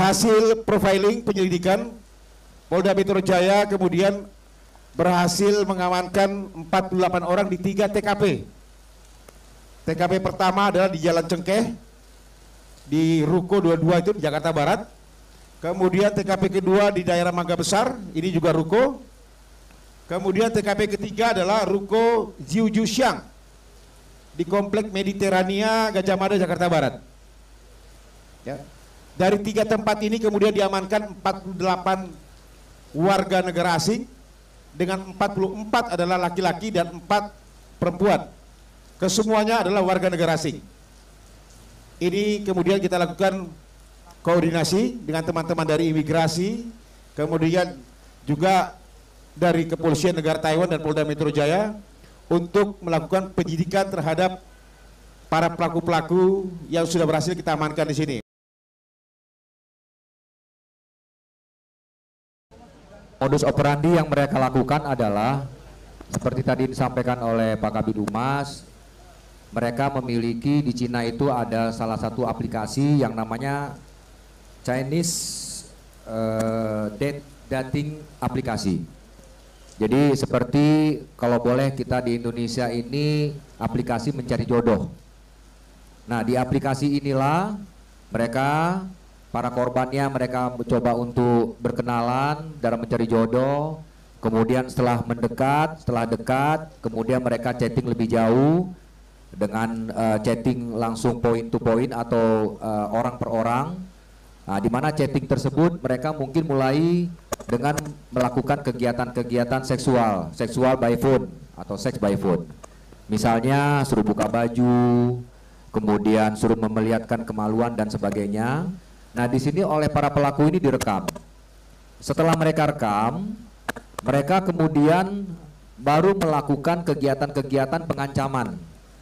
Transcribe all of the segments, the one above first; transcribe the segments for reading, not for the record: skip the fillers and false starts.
hasil profiling penyelidikan, Polda Metro Jaya kemudian berhasil mengamankan 48 orang di 3 TKP. TKP pertama adalah di Jalan Cengkeh, di Ruko 22 itu di Jakarta Barat. Kemudian TKP kedua di daerah Mangga Besar, ini juga Ruko. Kemudian TKP ketiga adalah Ruko Jiuju Xiang di Komplek Mediterania Gajah Mada, Jakarta Barat. Ya. Dari 3 tempat ini kemudian diamankan 48 warga negara asing, dengan 44 adalah laki-laki dan 4 perempuan. Kesemuanya adalah warga negara asing. Ini kemudian kita lakukan koordinasi dengan teman-teman dari imigrasi, kemudian juga dari Kepolisian Negara Taiwan dan Polda Metro Jaya untuk melakukan penyidikan terhadap para pelaku-pelaku yang sudah berhasil kita amankan di sini. Modus operandi yang mereka lakukan adalah seperti tadi disampaikan oleh Pak Kabid Humas, mereka memiliki di Cina itu ada salah satu aplikasi yang namanya Chinese dating aplikasi. Jadi seperti kalau boleh kita di Indonesia ini aplikasi mencari jodoh. Nah, di aplikasi inilah mereka, para korbannya, mereka mencoba untuk berkenalan dalam mencari jodoh. Kemudian setelah dekat, kemudian mereka chatting lebih jauh dengan chatting langsung point to point atau orang per orang. Nah, di mana chatting tersebut mereka mungkin mulai dengan melakukan kegiatan-kegiatan seksual by phone atau sex by phone. Misalnya suruh buka baju, kemudian suruh memperlihatkan kemaluan dan sebagainya. Nah, di sini oleh para pelaku ini direkam. Setelah mereka rekam, mereka kemudian baru melakukan kegiatan-kegiatan pengancaman,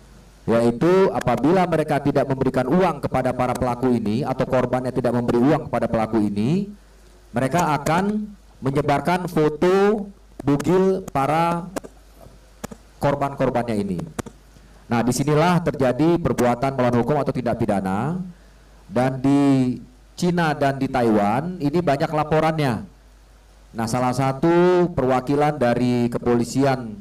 yaitu apabila mereka tidak memberikan uang kepada para pelaku ini atau korbannya tidak memberi uang kepada pelaku ini, mereka akan menyebarkan foto bugil para korban-korbannya ini. Nah, disinilah terjadi perbuatan melawan hukum atau tindak pidana. Dan di Cina dan di Taiwan ini banyak laporannya. Nah, salah satu perwakilan dari kepolisian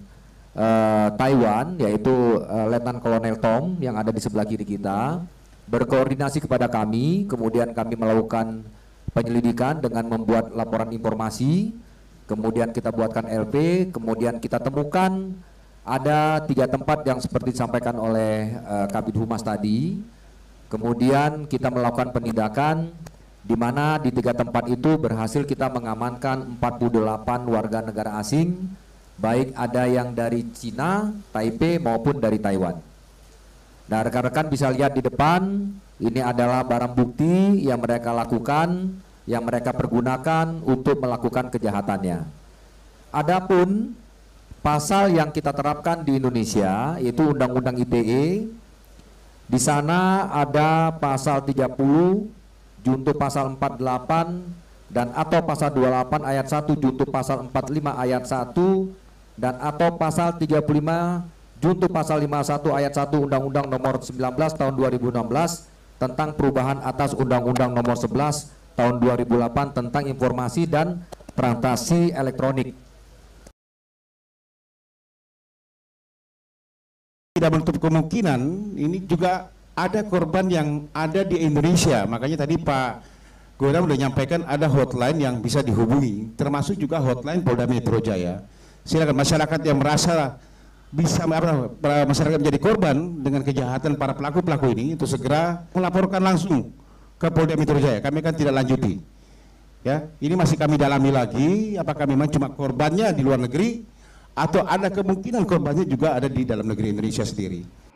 Taiwan, yaitu Letnan Kolonel Tom yang ada di sebelah kiri kita, berkoordinasi kepada kami, kemudian kami melakukan penyelidikan dengan membuat laporan informasi, kemudian kita buatkan LP, kemudian kita temukan ada 3 tempat yang seperti disampaikan oleh Kabid Humas tadi. Kemudian kita melakukan penindakan di mana di 3 tempat itu berhasil kita mengamankan 48 warga negara asing, baik ada yang dari Cina, Taipei maupun dari Taiwan. Nah, rekan-rekan bisa lihat di depan, ini adalah barang bukti yang mereka lakukan, yang mereka pergunakan untuk melakukan kejahatannya. Adapun pasal yang kita terapkan di Indonesia yaitu Undang-Undang ITE. Di sana ada pasal 30 junto pasal 48 dan atau pasal 28 ayat 1 junto pasal 45 ayat 1 dan atau pasal 35 junto pasal 51 ayat 1 Undang-Undang Nomor 19 tahun 2016 tentang perubahan atas Undang-Undang Nomor 11 tahun 2008 tentang informasi dan transaksi elektronik. Tidak menutup kemungkinan ini juga ada korban yang ada di Indonesia. Makanya tadi Pak Godam sudah menyampaikan ada hotline yang bisa dihubungi, termasuk juga hotline Polda Metro Jaya. Silakan masyarakat yang merasa bisa masyarakat menjadi korban dengan kejahatan para pelaku-pelaku ini itu segera melaporkan langsung ke Polda Metro Jaya. Kami akan tidak lanjuti. Ya, ini masih kami dalami lagi apakah memang cuma korbannya di luar negeri atau ada kemungkinan korbannya juga ada di dalam negeri Indonesia sendiri.